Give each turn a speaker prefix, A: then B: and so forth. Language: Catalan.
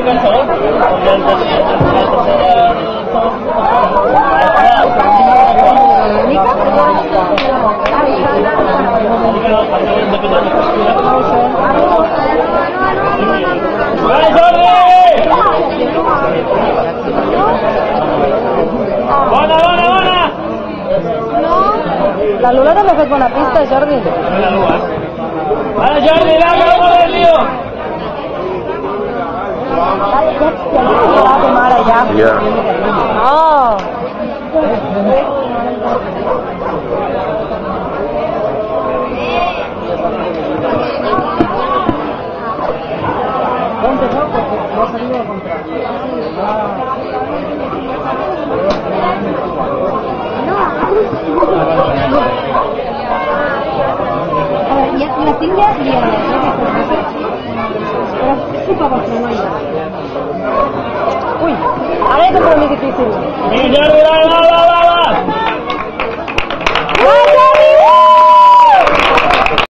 A: La Lula també ha fet bona pista, Jordi.
B: Ara, Jordi, larga, vamos del lío.
A: Ja. Oh!
C: La tinc ja però sí que Barcelona.
A: Ui, ara és molt més difícil.
B: Vinga, Jordi, larga!